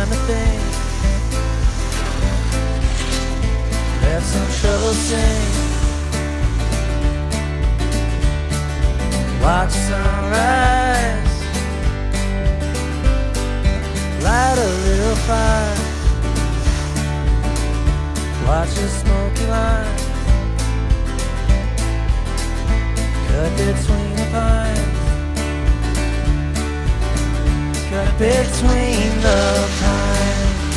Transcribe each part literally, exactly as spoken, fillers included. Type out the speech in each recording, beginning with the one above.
time to think. Let some trouble sing. Watch the sunrise. Light a little fire. Watch the smoky lines cut between the pines. Cut between the pines.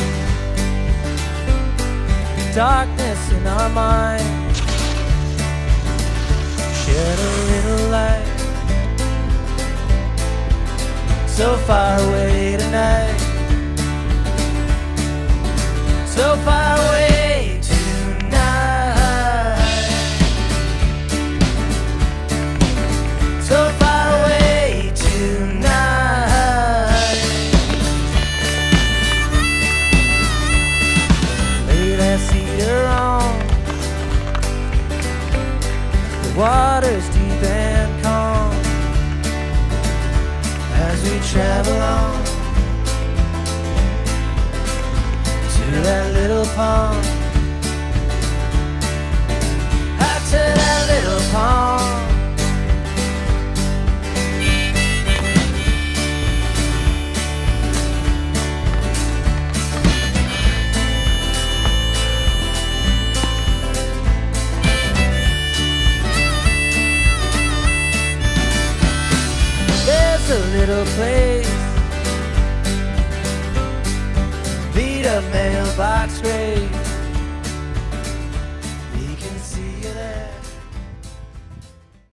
Darkness in our mind. Shed a little light. So far away tonight. So far away tonight. So far away tonight. Lay that cedar on. The water's deep and calm as we travel on to that little pond. Out to that little pond. There's a little place, beat up mailbox grave.